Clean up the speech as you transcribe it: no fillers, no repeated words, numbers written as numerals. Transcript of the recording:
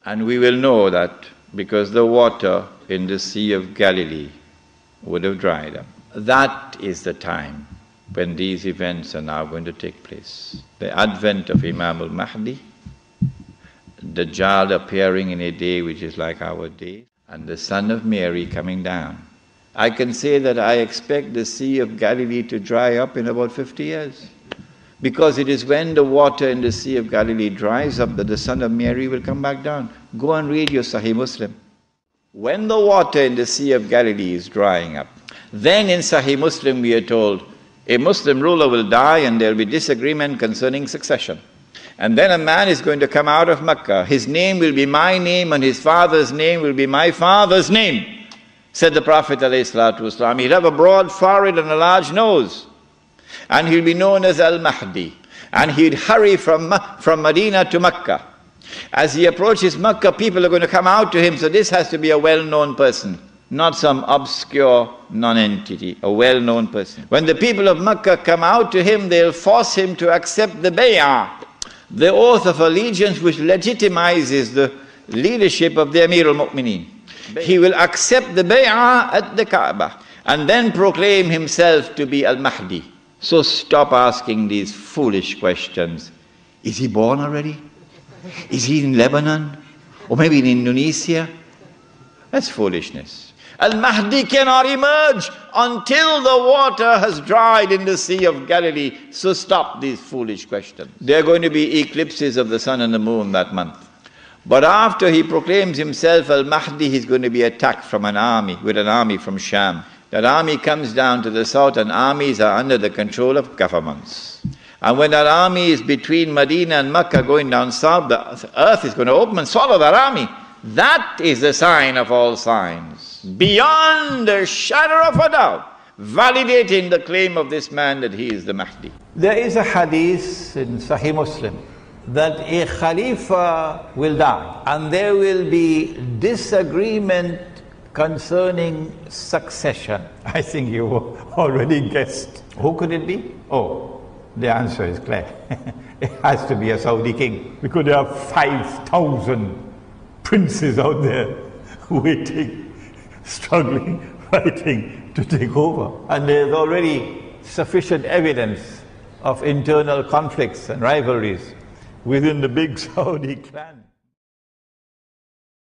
And we will know that because the water in the Sea of Galilee would have dried up. That is the time when these events are now going to take place. The advent of Imam Mahdi, Dajjal appearing in a day which is like our day, and the Son of Mary coming down. I can say that I expect the Sea of Galilee to dry up in about 50 years. Because it is when the water in the Sea of Galilee dries up that the Son of Mary will come back down. Go and read your Sahih Muslim. When the water in the Sea of Galilee is drying up, then in Sahih Muslim we are told, a Muslim ruler will die and there will be disagreement concerning succession. And then a man is going to come out of Makkah. His name will be my name and his father's name will be my father's name. Said the Prophet ﷺ, he'll have a broad forehead and a large nose. And he'll be known as Al-Mahdi. And he'd hurry from Medina to Makkah. As he approaches Makkah, people are going to come out to him, so this has to be a well-known person. Not some obscure non-entity, a well-known person. When the people of Makkah come out to him, they'll force him to accept the bay'ah, the oath of allegiance which legitimizes the leadership of the Amir al-Mu'mineen. He will accept the bay'ah at the Kaaba and then proclaim himself to be Al-Mahdi. So stop asking these foolish questions. Is he born already? Is he in Lebanon? Or maybe in Indonesia? That's foolishness. Al-Mahdi cannot emerge until the water has dried in the Sea of Galilee. So stop these foolish questions. There are going to be eclipses of the sun and the moon that month. But after he proclaims himself Al-Mahdi, he's going to be attacked from an army, with an army from Sham. That army comes down to the south, and armies are under the control of governments. And when that army is between Medina and Makkah going down south, the earth is going to open and swallow that army. That is the sign of all signs, beyond a shadow of a doubt, validating the claim of this man that he is the Mahdi. There is a hadith in Sahih Muslim that a Khalifa will die and there will be disagreement concerning succession. I think you already guessed. Who could it be? Oh, the answer is clear. It has to be a Saudi king, because there are 5,000 princes out there waiting, struggling, fighting to take over. And there's already sufficient evidence of internal conflicts and rivalries within the big Saudi clan.